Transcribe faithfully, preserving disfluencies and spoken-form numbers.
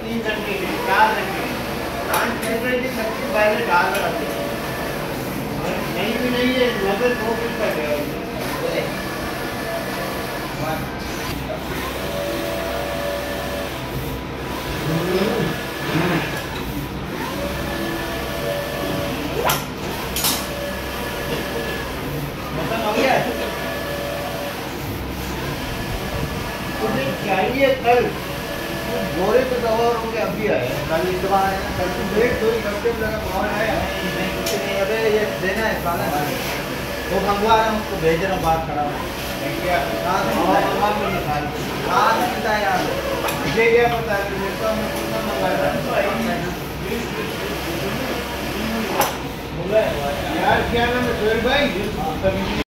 तीन घंटे के चार घंटे पाँच छः घंटे सबसे पहले डाल रहे थे। नहीं भी नहीं है नब्बे दो फिट कर गया मतलब हो गया तुम्हें चाहिए कल गोरे तो दवा हो गया अभी आया कल इतवा आया कल तुम वेट दो हफ्ते में लगा कौन आया नहीं कुछ नहीं अबे ये देना है साला वो मंगवा रहा हूँ उसको भेज रहा हूँ बाहर खड़ा हूँ क्या कहाँ से मंगवा में निकाल कहाँ से मिलता है यार मुझे क्या पता है कि मेरे को मैं कौन सा मंगा रहा हूँ यार क्या नाम है सोहेल भाई।